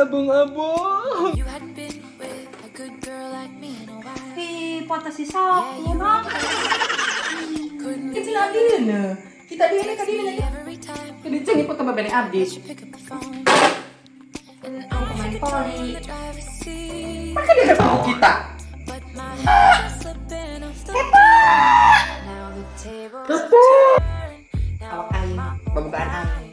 Abung-abung. Potasi sok, no? Kecil abdi na. Kita dia na kadina nya. Kadi cengi foto babane abdi. Pemain poli. Maka dia tahu kita. Awak aing, pembukaan aing.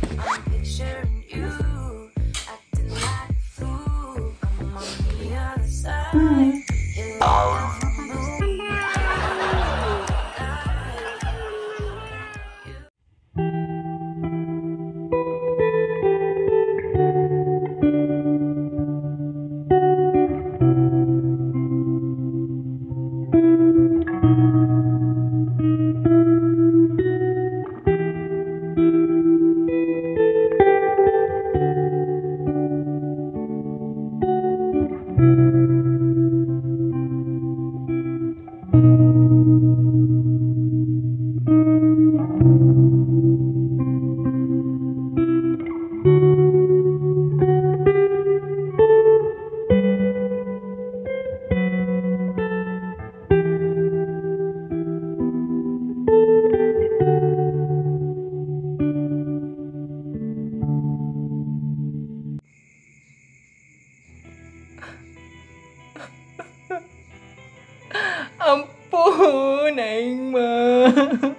Ampun, aing mah.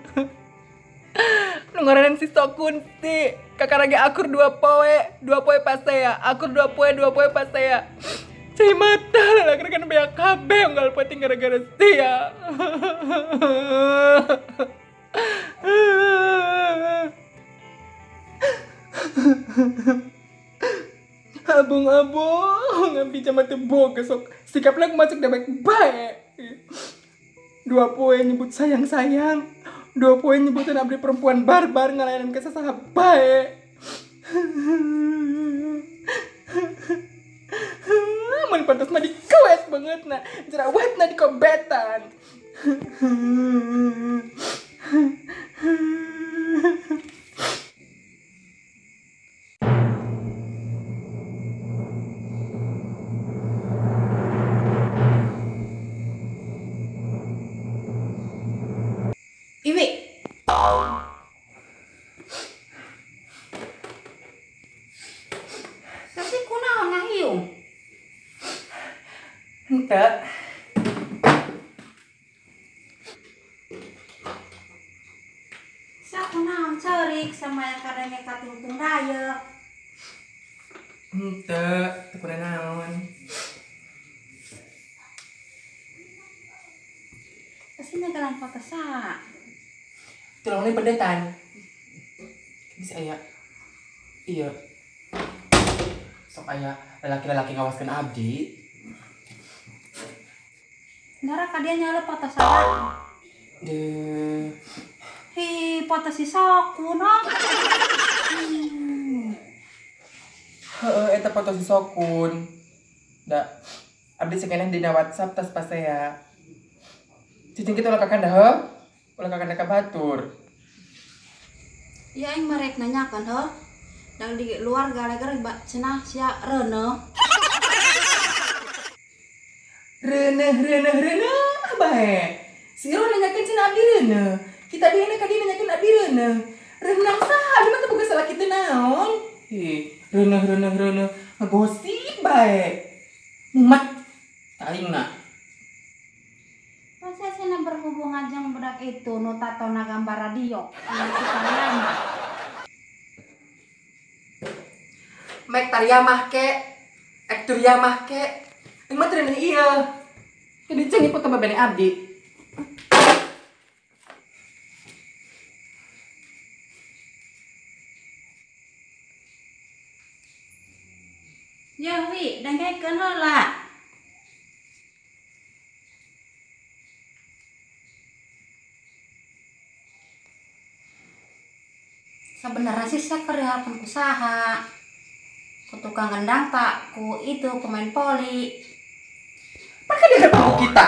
Nungaranan si Sokunti. Kakak lagi akur dua poe pasea. Akur dua poe pasea. Cai mata lalaki kan beak kabeh unggal penting gara-gara sia. Abung-abung, ngambil jama tebok sok. Sikap lah masuk dah baik. Dua poin nyebut sayang-sayang. Dua poin nyebutin abdi perempuan barbar ngelayanin ke sesama baik. Mun pantas mah dikewet banget na. Jerawat na dikobetan. Iwi. Sasi kunaon ngahiung? Henteu. Sa kunaon ceurik sama yang kadang katungtung raya. Henteu, teu kunaon naon. Sasi nagalan foto sa. Tolong nih pendetan. Bisa aya. Iya. Sok aya lelaki-lelaki ngawaskeun abdi. Nara ka dia nyala foto sa. Foto si Soku, no? Heeh, eta foto si Sokun. Da abdi sekeneh dina WhatsApp tas pasea. Cicing kita ulah kakanda heuh. Ulah kakanda ka batur. Ya aing merek nanyakan heuh. Dang di luar gara-gara cenah sia reuneuh. Reuneuh bae. Si Iro nanyakeun cenah abdi reuneuh. Kita dia ka dia nanyakeun abdi reuneuh. Reuneuh saha abdi mah teu boga salah kitu naon. Reuneuh ngagosip bae. Mumat aingna. Masa cenah berhubungan jeung budak itu nu tatona gambar radio. Anu sayana. Mek Taryamah ke, Turyamah ke. Yang mah teu ieu. Kadi cengi foto babane abdi. Ya wi, dengekeun heula. Sebenarnya sih saya kerja usaha. Ku tukang gendang tak, ku itu pemain poli. Maka dia tahu kita.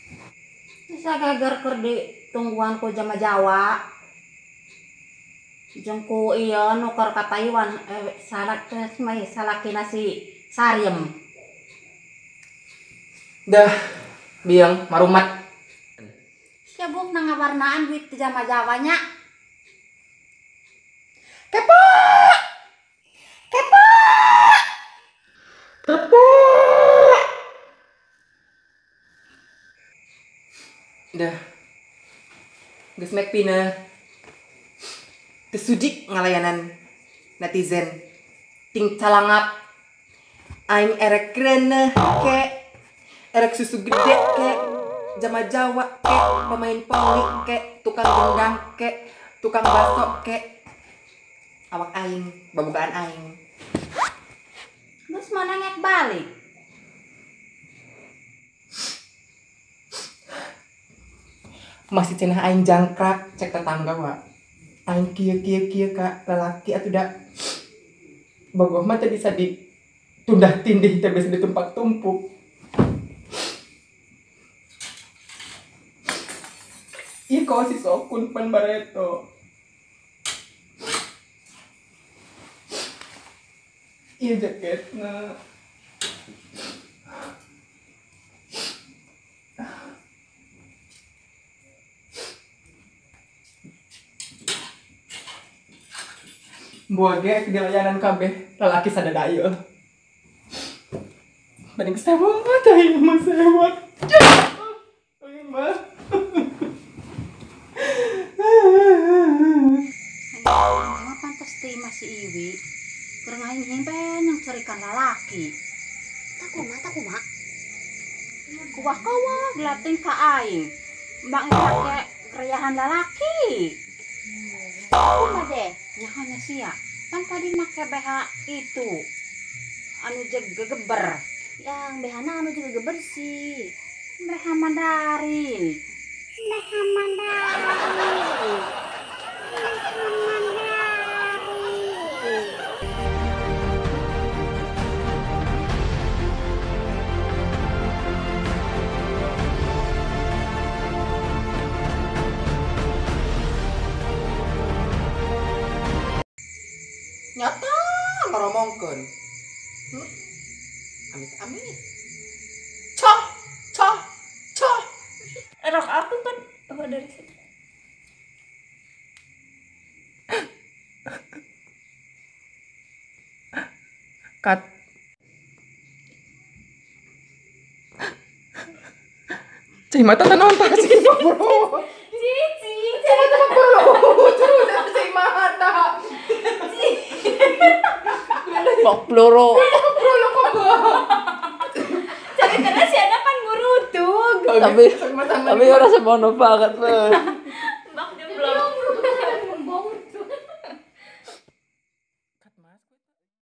Bisa gagar keur di tungguan ku jama Jawa. Jengku iya nukar ka Taiwan salaki nasi sariem. Dah, biang marumat. Siabuk nang ngawarnaan duit di Jawa-Jawanya. Kepo. Kepo. Kepo. Dah. Geus mek pina. Kesudik ngalayanan netizen. Ting calangap. Aing erek kreneh ke. Erek susu gede ke. Jama Jawa ke. Pemain poli ke. Tukang gendang ke. Tukang baso ke. Awak aing, babugaan aing. Terus mana ngek balik? Masih cenah aing jangkrak cek tetangga wa. Aing kieu ka lalaki atuh da. Bogoh mah teh bisa ditundah tindih teh bisa ditumpak tumpuk. Ih kau si sokun pan bareto. Iya jaketna. Buah ge di layanan kabeh lalaki sadadayeul. Banding sewa teh ieu mah sewa. Ieu mah. Emang pantas teh masih iwi. Keur ngaing himpen yang carikan lalaki. Takuma. Kuwah gelating ka aing. Mbak pake gerayahan lalaki. Kuma deh, nyahonya sia. Kan tadi make BH itu. Anu gegeber. Yang BH-na anu gegeber sih. Mereka Mandarin. Nyata ngaromongkeun. Amit. Cah. Rok aku kan dari situ. Kat. Cai mata tanaon tah sih bro. Cici, Cai mata bro. Terus cai mata. Bok peluru. Cari karena si ada pan ngurutug. Tapi orang semono banget,